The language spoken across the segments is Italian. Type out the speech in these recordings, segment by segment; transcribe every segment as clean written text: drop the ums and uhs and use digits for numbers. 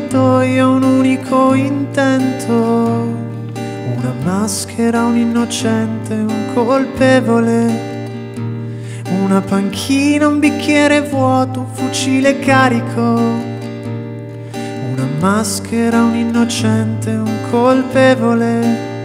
ferito e ho un unico intento, una maschera, un innocente, un colpevole, una panchina, un bicchiere vuoto, un fucile carico, una maschera, un innocente, un colpevole.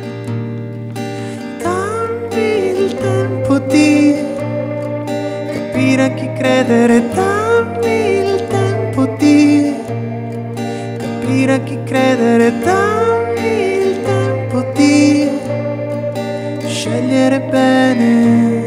Dammi il tempo di capire a chi credere, dammi il tempo di capire a chi credere, dammi il tempo di scegliere bene.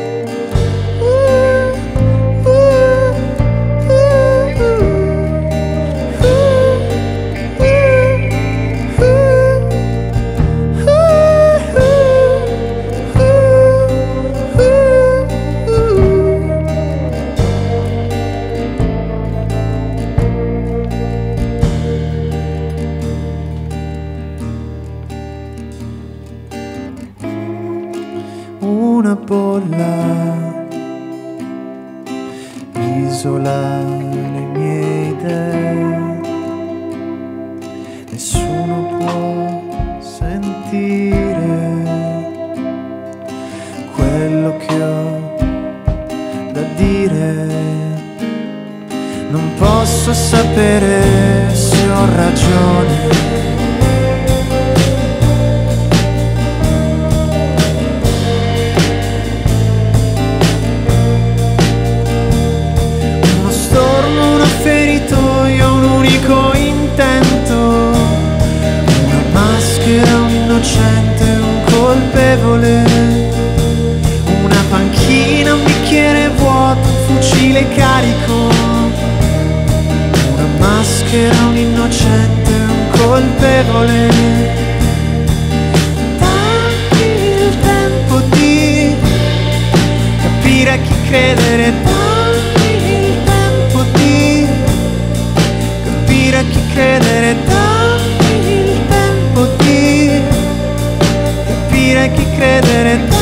Una bolla isola le mie idee, nessuno può sentire quello che ho da dire, non posso sapere se ho ragione. Io ho un unico intento, una maschera, un innocente, un colpevole, una panchina, un bicchiere vuoto, un fucile carico, una maschera, un innocente, un colpevole. Dammi il tempo di capire a chi credere, a chi credere, dammi il tempo di capire a chi credere.